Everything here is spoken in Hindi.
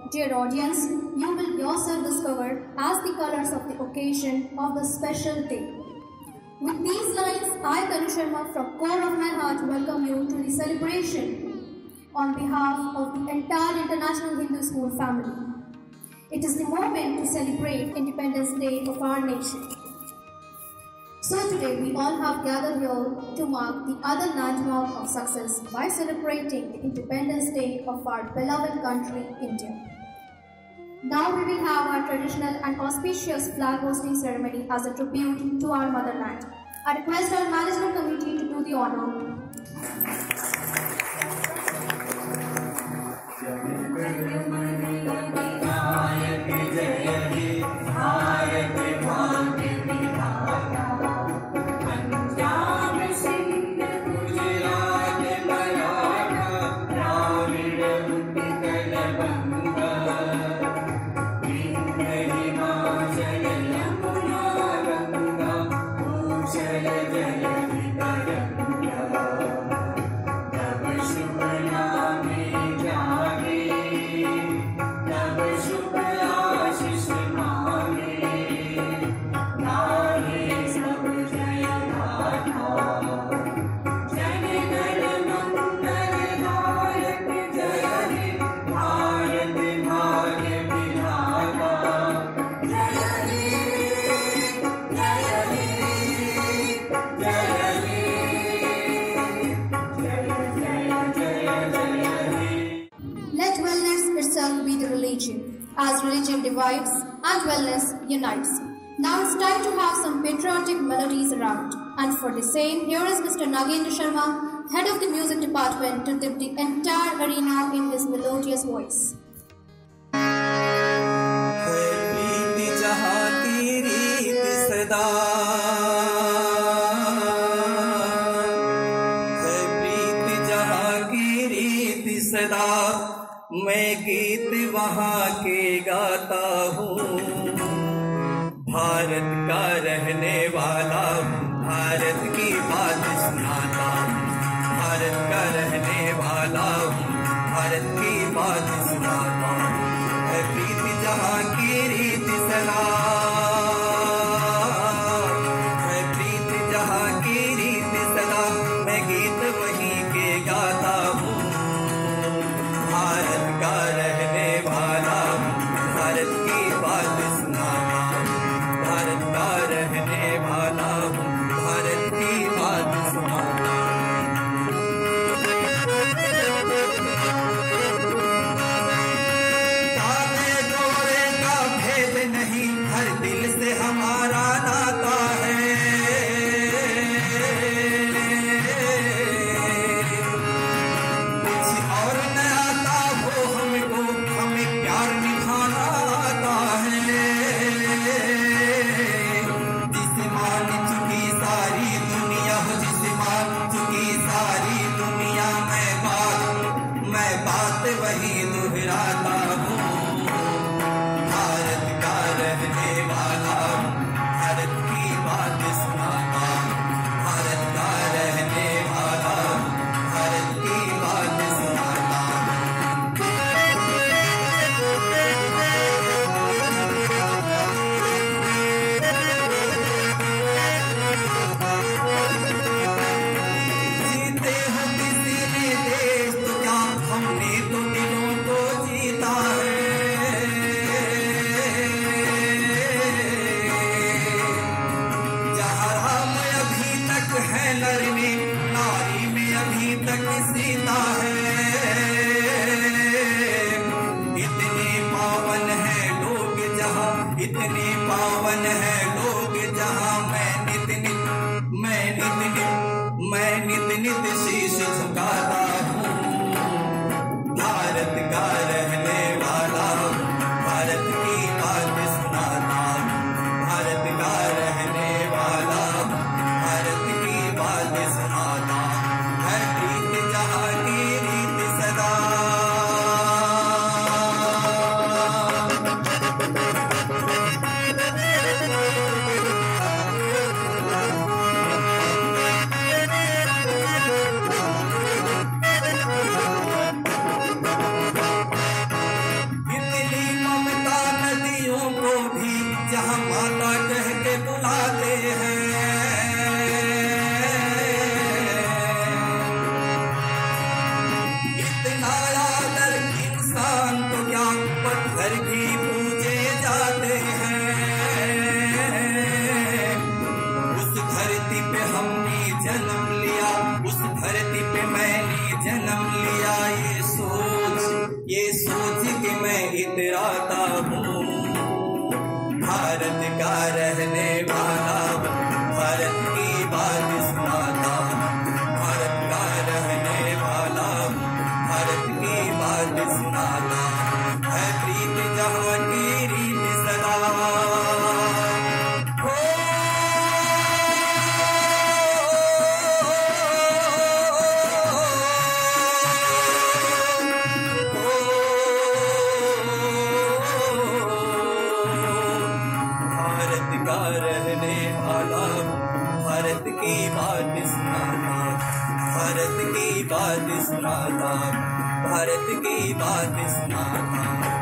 Dear audience, you will yourself discover as the colors of the occasion of the special day. With these lines, I, Tanu Sharma, from core of my heart, welcome you to the celebration on behalf of the entire International Hindu School family. It is the moment to celebrate Independence Day of our nation. So today we all have gathered here to mark the other landmark of success by celebrating the Independence Day of our beloved country, India. Now we will have our traditional and auspicious flag hosting ceremony as a tribute to our motherland. I request our management committee to do the honor. As religion divides and wellness unites. Now it's time to have some patriotic melodies around. And for the same, here is Mr. Nagendra Sharma, head of the music department, to dip the entire arena in his melodious voice. मैं गीत वहाँ के गाता हूँ, भारत का रहने वाला हूँ, भारत की बात सुनाता हूँ, भारत का रहने वाला हूँ, भारत की बात सुनाता हूँ। है प्रीति जहाँ की रीत सलाम, है प्रीति जहाँ की रीत सलाम, मैं गीत वहीं के गाता हूँ, भारत का रहने वाला हूँ, भारत की बात सुनाता हूँ, भारत का रहने वाला हूँ, भारत की बात सुनाता हूँ। काले गोरे का भेद नहीं, हर दिल से हमारा नाता है। इतने पावन है लोग जहाँ मैं नित नित शीश झुकाता हूँ, भारत का रहने वाला हूँ, भारत की बात सुनाता हूँ, भारत का रहने वाला हूँ, भारत की बात सुनाता हूँ। है प्रीत जहाँ की रीत सदा, माता कह के बुलाते हैं। इतना आदर इंसान तो क्या पत्थर भी पूजे जाते हैं। उस धरती पे हमने जन्म लिया, उस धरती पे मैंने जन्म लिया। ये सोच के मैं इतराता हूँ, भारत का रहने वाला हूँ, भारत की बात सुनाता हूँ। भारत का रहने वाला हूँ, भारत की बात सुनाता हूँ। है प्रीत जहाँ की रीत सदा, रहने वाला भारत की बात सुनाता, भारत की बात सुनाता, भारत की बात सुनाता।